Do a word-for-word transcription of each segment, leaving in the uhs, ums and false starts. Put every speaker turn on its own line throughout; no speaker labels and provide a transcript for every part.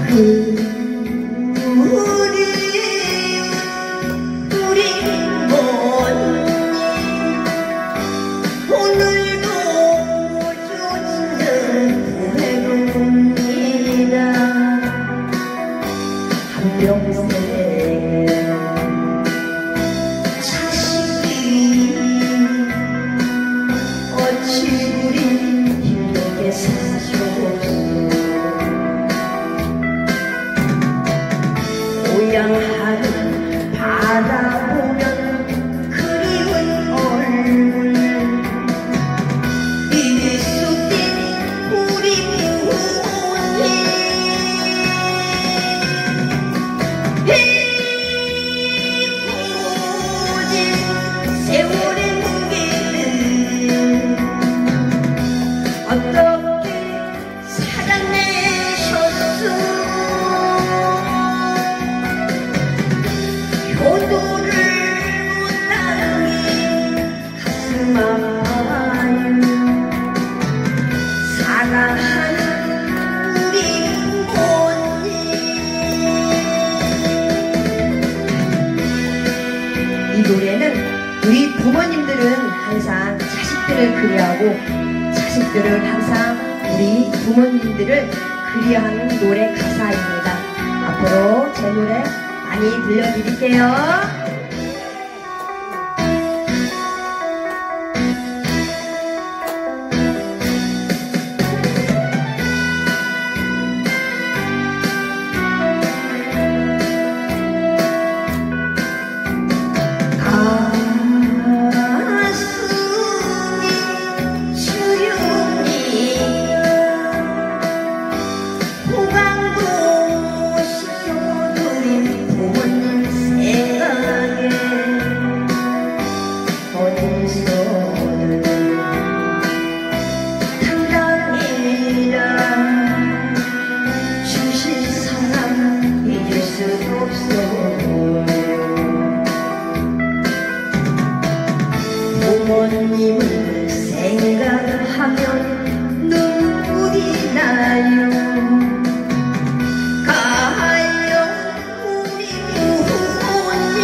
하늘 바다 보면 그리운 얼굴 미숙된 우리 부모님 헤어진 세월의 무게는 어떻게 살아내셨어. 효도를 못하니 가슴 아파요. 사랑하는 우리 부모님. 이 노래는 우리 부모님들은 항상 자식들을 그리워하고 자식들은 항상 우리 부모님들을 그리워하는 노래 가사입니다. 앞으로 제 노래 많이 들려드릴게요. 부모님을 생각하면 눈물이 나요. 가요 우리 부모님.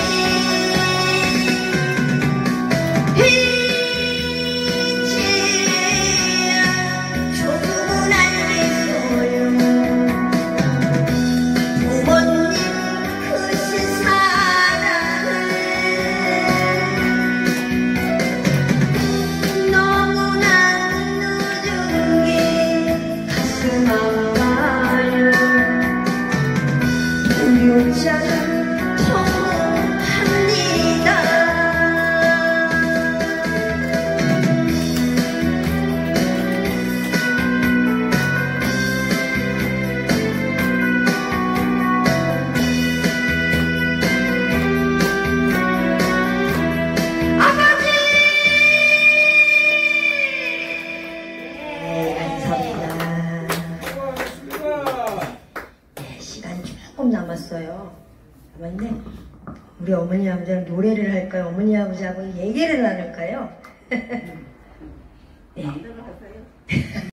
이제야 조금은 알겠어요. 부모님 크신 사랑을 너무나 늦은 게 가슴 아파요. 불효자는 통합니다. 아버지! 네, 감사합니다. 네, 시간 조금 남았어요. 남았네. 우리 어머니 아버지랑 노래를 할까요? 어머니 아버지하고 얘기를 나눌까요? 네.